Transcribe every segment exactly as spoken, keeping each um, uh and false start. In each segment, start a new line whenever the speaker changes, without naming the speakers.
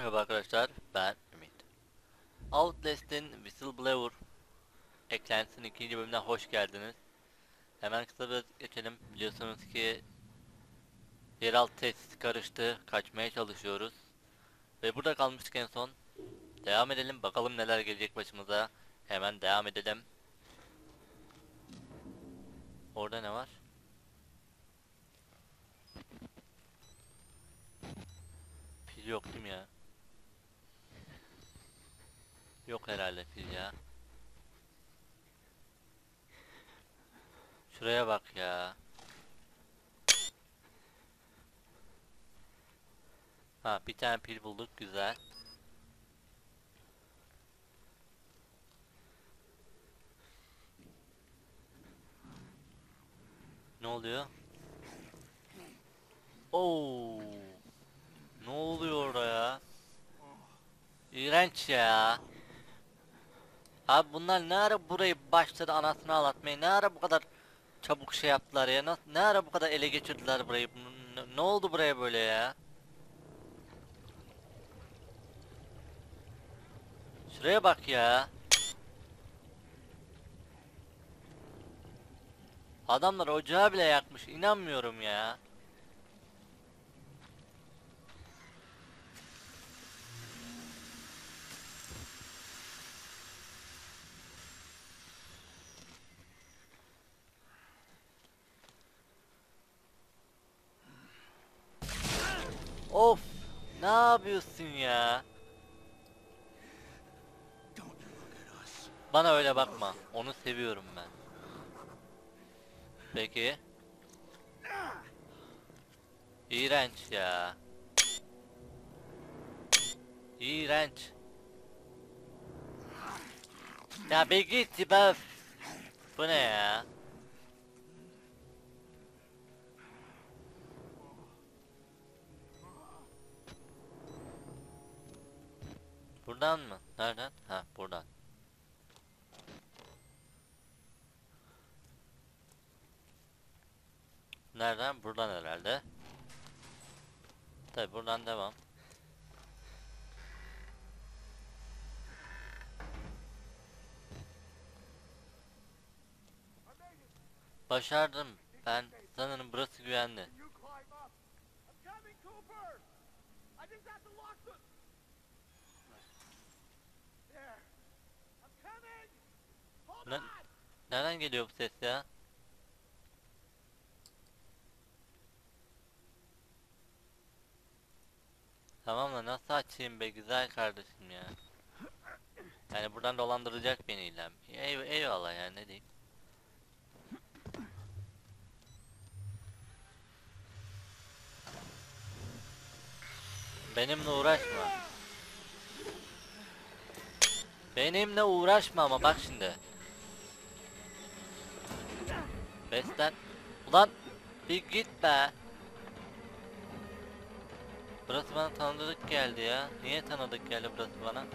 Merhaba arkadaşlar, ben Ümit. Outlast'in Whistleblower eklentisinin ikinci bölümüne hoş geldiniz. Hemen kısa bir geçelim. Biliyorsunuz ki yeraltı tesisi karıştı, kaçmaya çalışıyoruz. Ve burada kalmıştık en son. Devam edelim, bakalım neler gelecek başımıza. Hemen devam edelim. Orada ne var? Pil yok değil mi ya? Yok herhalde pil ya. Şuraya bak ya. Ha, bir tane pil bulduk, güzel. Ne oluyor? Oo. Ne oluyor orada ya? İğrenç ya. Abi bunlar ne ara burayı başladı anasını ağlatmaya? Ne ara bu kadar çabuk şey yaptılar ya? Nasıl, ne ara bu kadar ele geçirdiler burayı? Ne, ne oldu buraya böyle ya? Şuraya bak ya. Adamlar ocağı bile yakmış. İnanmıyorum ya. Of. Ne yapıyorsun ya? Bana öyle bakma. Onu seviyorum ben. Peki. İğrenç ya. İğrenç. Ya bir git be. Bu ne ya? Buradan mı? Nereden? Ha, buradan. Nereden? Buradan herhalde. Tabi buradan devam. Başardım. Ben sanırım burası güvenli. Ne, nereden geliyor bu ses ya? Tamam da nasıl açayım be güzel kardeşim ya. Yani buradan dolandıracak beni illa. Ey, eyvallah ya ne diyeyim. Benimle uğraşma. Benimle uğraşma ama bak şimdi. Beslen. Ulan bir git be. Burası bana tanıdık geldi ya. Niye tanıdık geldi burası bana?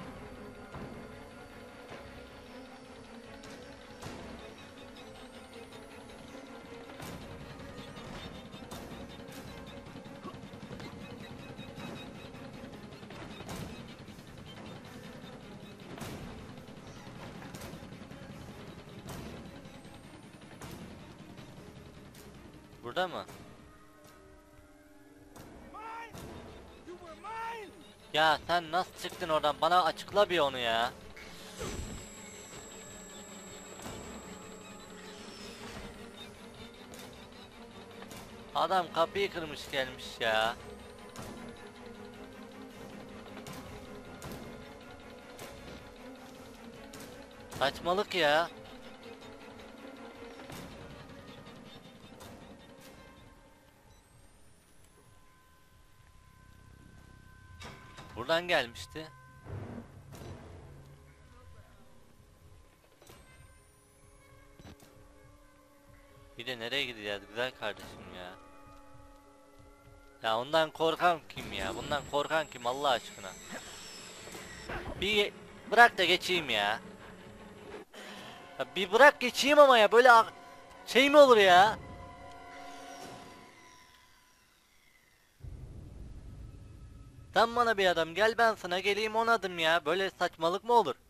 Burada mı? Ya sen nasıl çıktın oradan? Bana açıkla bir onu ya. Adam kapıyı kırmış gelmiş ya. Saçmalık ya. Buradan gelmişti. Bir de nereye gideceğiz güzel kardeşim ya. Ya ondan korkan kim ya? Bundan korkan kim Allah aşkına? Bir bırak da geçeyim ya. Ya bir bırak geçeyim ama ya böyle a- şey mi olur ya? Sen bana bir adam gel, ben sana geleyim on adım ya. Böyle saçmalık mı olur?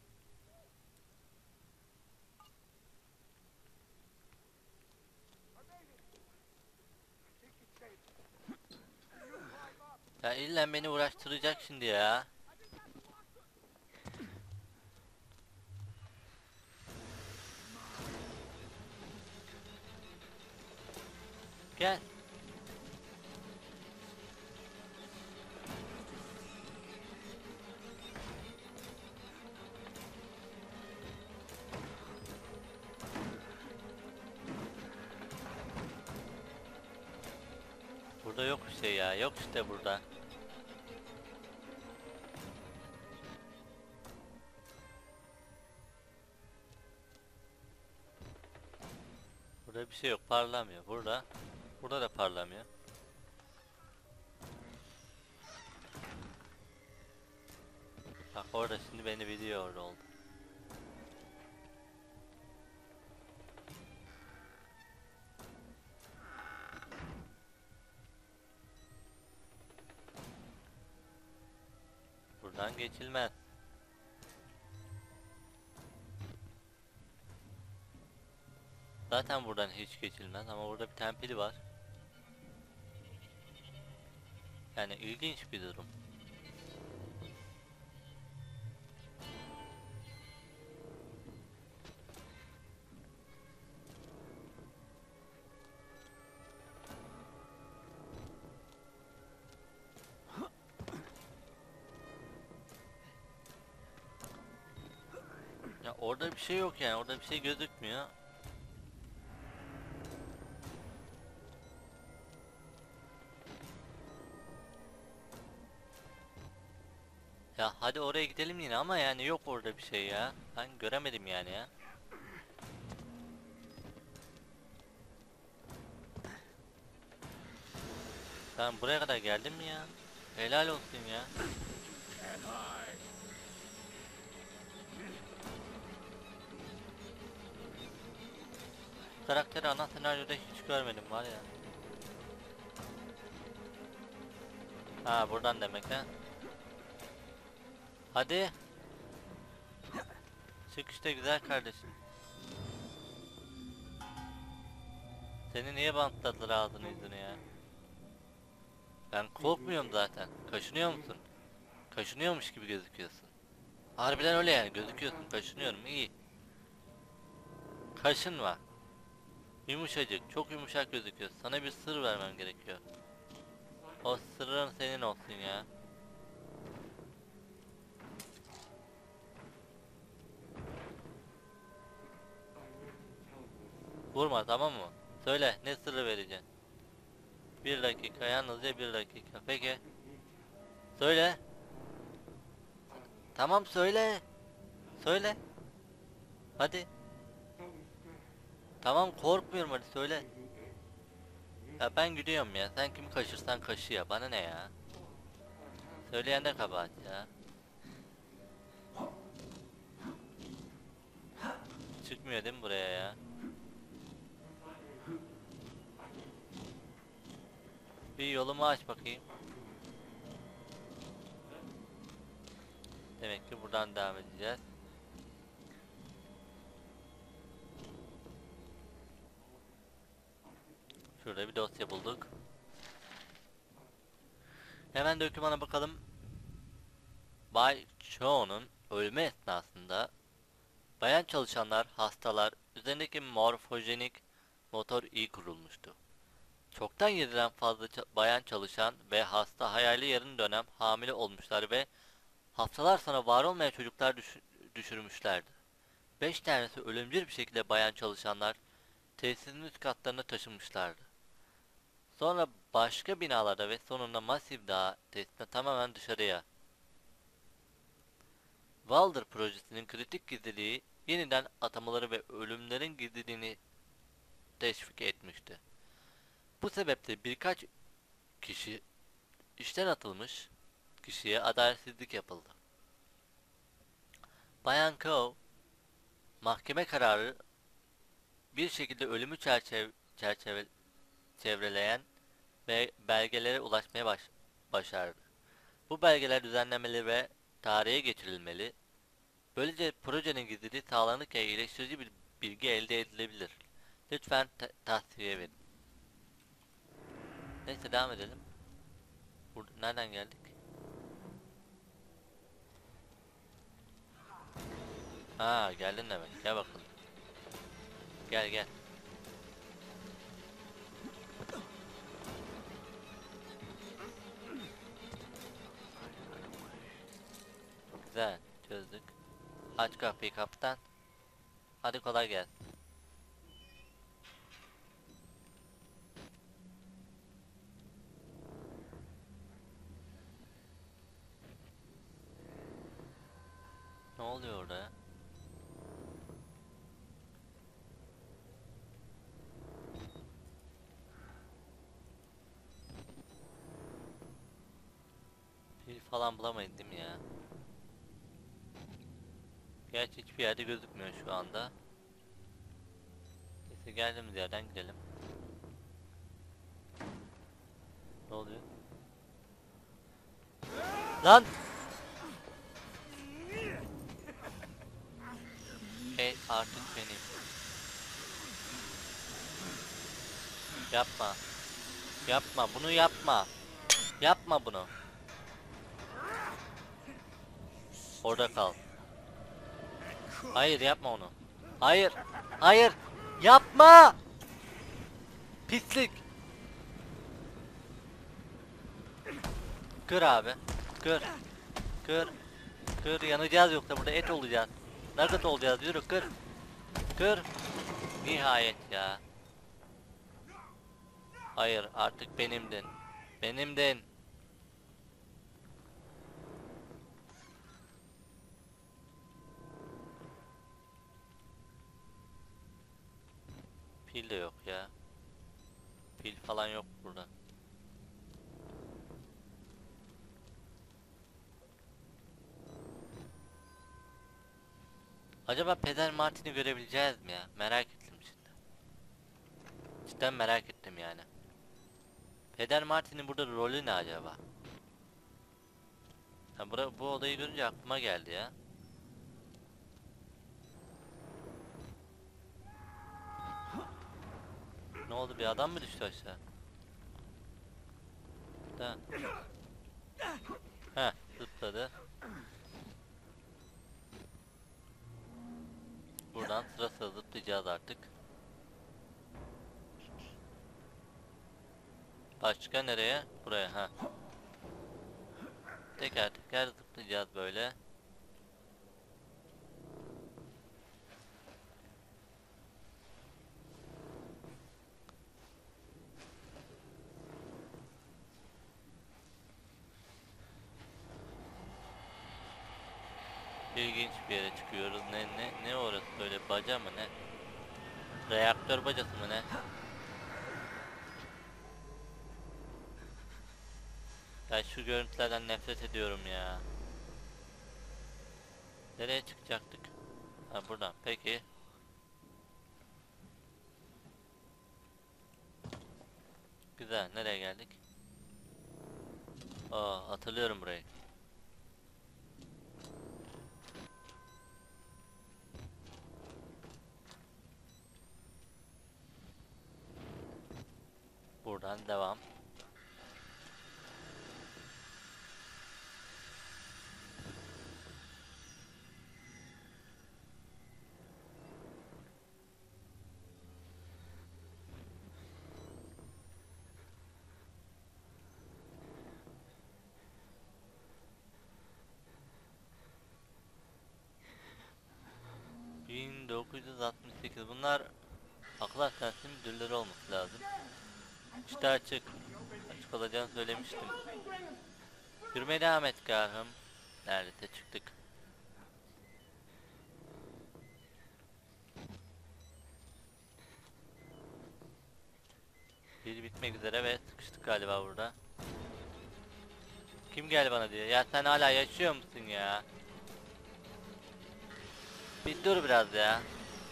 Ya illa beni uğraştıracak şimdi ya. Gel. Burada yok bir şey ya. Yok işte burada. Burada bir şey yok. Parlamıyor. Burada. Burada da parlamıyor. Bak orada şimdi beni biliyor oldu. Buradan geçilmez. Zaten buradan hiç geçilmez ama burada bir tempili var. Yani ilginç bir durum. Ya orada bir şey yok yani. Orada bir şey gözükmüyor. Ya hadi oraya gidelim yine ama yani yok orada bir şey ya. Ben göremedim yani ya. Sen buraya kadar geldin mi ya? Helal olsun ya. Bu karakteri ana senaryoda hiç görmedim var ya. Ha buradan demek ha. Hadi. Çık işte güzel kardeşim. Seni niye bantladılar ağzını yüzünü ya? Ben korkmuyorum zaten. Kaşınıyor musun? Kaşınıyormuş gibi gözüküyorsun. Harbiden öyle yani, gözüküyorsun. Kaşınıyorum, iyi. Kaşınma. Yumuşacık, çok yumuşak gözüküyorsun. Sana bir sır vermem gerekiyor. O sırrın senin olsun ya. Vurma, tamam mı? Söyle, ne sırrı vereceksin? Bir dakika, yalnızca bir dakika. Peki. Söyle. Tamam söyle. Söyle. Hadi. Tamam korkmuyorum, hadi söyle. Ya ben gidiyorum ya. Sen kimi kaşırsan kaşı ya. Bana ne ya? Söyleyen de kabahat ya. Çıkmıyor değil mi buraya ya? Bir yolumu aç bakayım. Demek ki buradan devam edeceğiz. Şurada bir dosya bulduk. Hemen dokümana bakalım. Bay Cho'nun ölümü esnasında bayan çalışanlar, hastalar üzerindeki morfojenik motor iyi kurulmuştu. Çoktan yediden fazla ça- bayan çalışan ve hasta hayali yarım dönem hamile olmuşlar ve haftalar sonra var olmayan çocuklar düş- düşürmüşlerdi. Beş tanesi ölümcül bir şekilde bayan çalışanlar tesisin üst katlarına taşınmışlardı. Sonra başka binalarda ve sonunda Massive Dağ tesisine tamamen dışarıya. Walder projesinin kritik gizliliği yeniden atamaları ve ölümlerin gizliliğini teşvik etmişti. Bu sebeple birkaç kişi işten atılmış kişiye adaletsizlik yapıldı. Bayan Coe, mahkeme kararı bir şekilde ölümü çerçeve, çerçeve çevreleyen ve belgelere ulaşmaya baş, başardı. Bu belgeler düzenlenmeli ve tarihe geçirilmeli. Böylece projenin gizliliği sağlanırken iyileştirici bir bilgi elde edilebilir. Lütfen ta- tavsiye verin. Neyse devam edelim. Burada nereden geldik? Ha geldin demek. Gel bakalım. Gel gel. Güzel çözdük. Aç kapıyı kaptan. Hadi kolay gelsin. Ne oluyor orada ya? Pil falan bulamayız değil mi ya? Gerçi hiçbir yerde gözükmüyor şu anda. Neyse geldiğimiz yerden gidelim. Ne oluyor? Lan! Hey artık benim. Yapma. Yapma bunu yapma. Yapma bunu. Orada kal. Hayır yapma onu. Hayır. Hayır. Yapma. Pislik. Kır abi. Kır. Kır. Kır yanacağız yoksa burada et olacağız. Nugget olacağız yürü kır. Kır. Nihayet ya. Hayır artık benimdin. Benimdin. Pil de yok ya. Pil falan yok burada. Acaba Peder Martin'i görebileceğiz mi ya? Merak ettim şimdi. Cidden merak ettim yani. Peder Martin'in burada rolü ne acaba? Ha, bura, bu odayı görünce aklıma geldi ya. Ne oldu bir adam mı düştü aşağı? Da. Heh zıpladı. Buradan sıra sıra zıplayacağız artık. Başka nereye? Buraya ha. Teker teker zıplayacağız böyle. İlginç bir yere çıkıyoruz. Ne ne ne orası böyle baca mı ne? Reaktör bacası mı ne? Ya şu görüntülerden nefret ediyorum ya. Nereye çıkacaktık? Ha buradan. Peki. Güzel. Nereye geldik? Aa hatırlıyorum burayı. Buradan devam. bin dokuz yüz altmış sekiz bunlar akıl hastanesi müdürleri olması lazım. İşte açık. Açık olacağını söylemiştim. Yürümeye devam et Graham. Neredeyse çıktık. Bir bitmek üzere ve sıkıştık galiba burada. Kim geldi bana diyor. Ya sen hala yaşıyor musun ya? Bir dur biraz ya.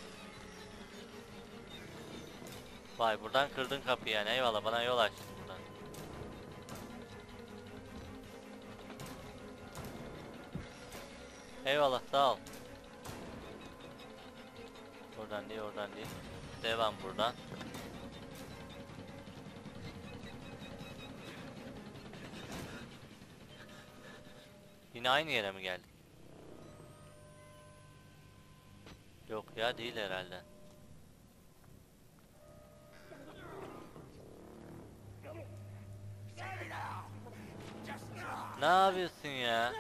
Vay buradan kırdın kapıyı yani eyvallah bana yol açtın buradan. Eyvallah, sağ ol. Oradan değil, oradan değil. Devam buradan. Yine aynı yere mi geldik? Yok ya, değil herhalde. Ne yapıyorsun ya?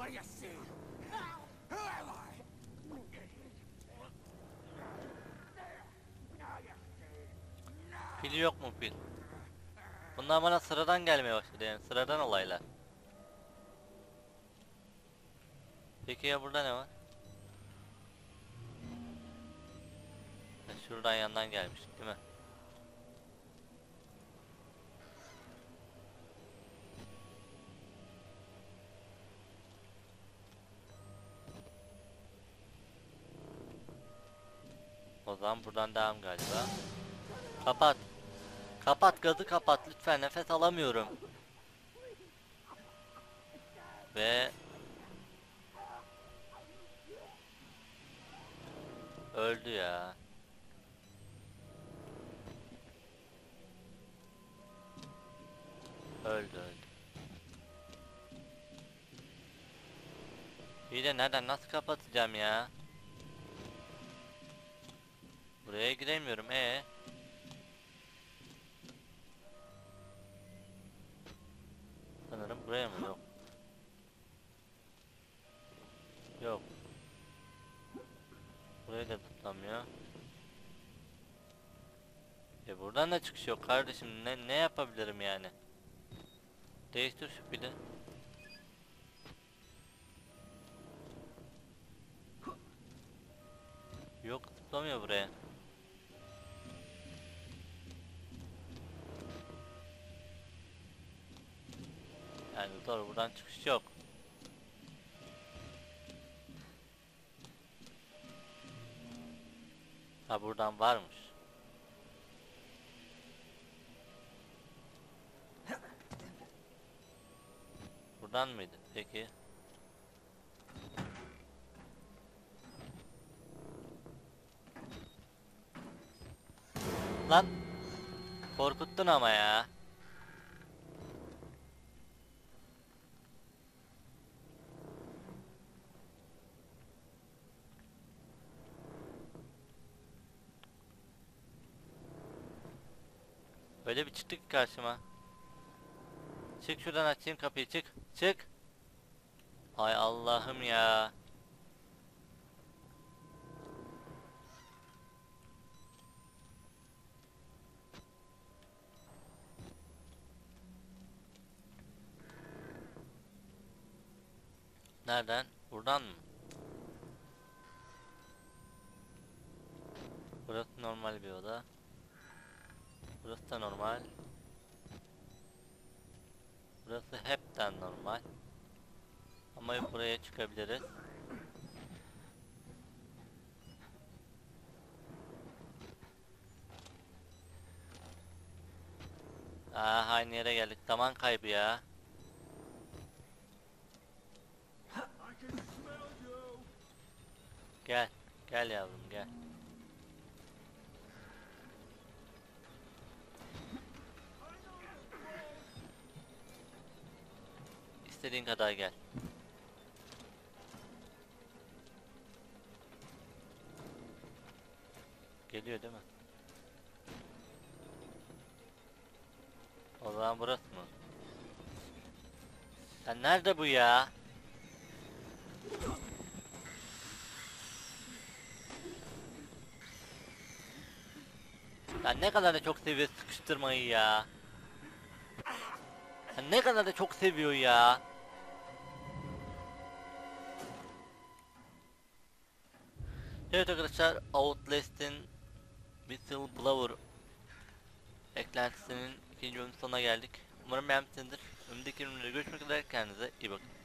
Pil yok mu pil? Bunlar bana sıradan gelmeye başladı, yani sıradan olaylar. Peki ya burada ne var? Ha, şuradan yandan gelmiş değil mi? O zaman buradan devam galiba. Kapat. Kapat, gazı kapat lütfen, nefes alamıyorum. Ve öldü ya. Öldü öldü. İyi de nereden, nasıl kapatacağım ya? Buraya giremiyorum ee. Sanırım buraya mı? Yok. Yok. Buraya da tutamıyor. E buradan da çıkış yok kardeşim. Ne ne yapabilirim yani? Değiştir şu pili. Yok, tutamıyor buraya. Yani doğru, buradan çıkış yok. Ha, buradan varmış. Buradan mıydı? Peki. Lan korkuttun ama ya. Öyle bir çıktı ki karşıma. Çık şuradan, açayım kapıyı, çık. Çık. Hay Allah'ım ya. Nereden? Buradan mı? Burası normal bir oda. Burası da normal. Burası hepten normal. Ama buraya çıkabiliriz. Aa, aynı yere geldik. Zaman kaybı ya. Gel. Gel yavrum, gel. İstediğin kadar gel. Geliyor değil mi? O zaman burası mı? Ya nerede bu ya? Ya ne kadar da çok seviyor sıkıştırmayı ya. Ya ne kadar da çok seviyor ya. Evet arkadaşlar, Outlast'in Whistleblower eklentisinin ikinci bölümünün sonuna geldik. Umarım beğenmişsinizdir. Önümüzdeki bölümlerde görüşmek üzere, kendinize iyi bakın.